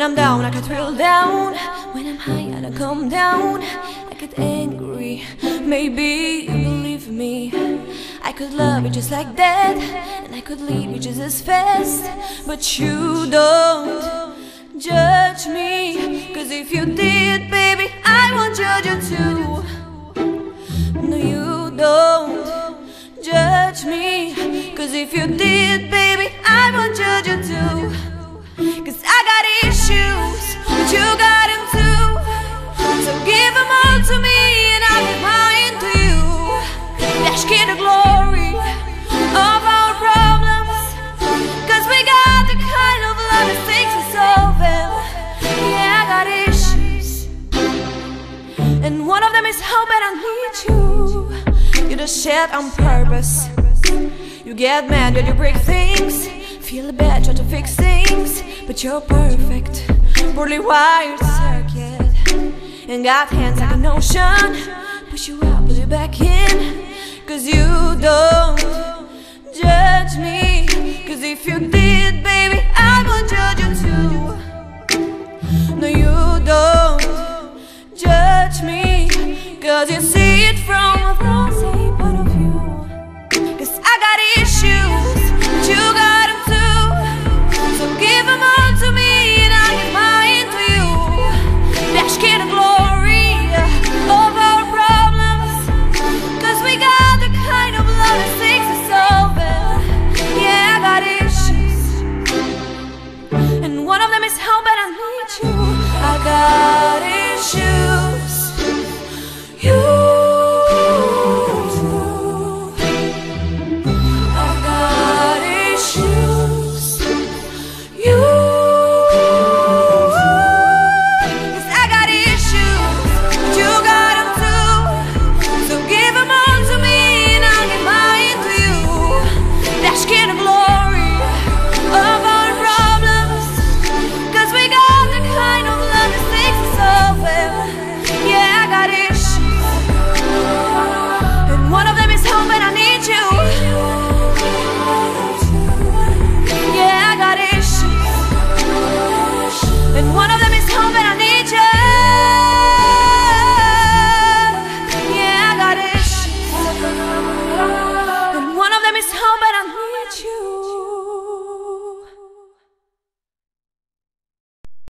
I'm down, I get real down. When I'm high, I don't come down. I get angry, maybe you believe me. I could love you just like that, and I could leave you just as fast. But you don't judge me, 'cause if you did, baby, I won't judge you too. No, you don't judge me, 'cause if you did, baby, I won't judge you too. 'Cause I got issues, but you got them too. So give them all to me and I'll give mine to you. Let's get the glory of our problems, 'cause we got the kind of love that takes to solve them. Yeah, I got issues, and one of them is how bad I need you. You just shed on purpose. You get mad when you break things, feel bad, try to fix things, but you're perfect, poorly wired circuit, and got hands like an ocean. Push you out, pull you back in, 'cause you don't judge me. 'Cause if you did, baby, I will judge you too. No, you don't judge me, 'cause you see it from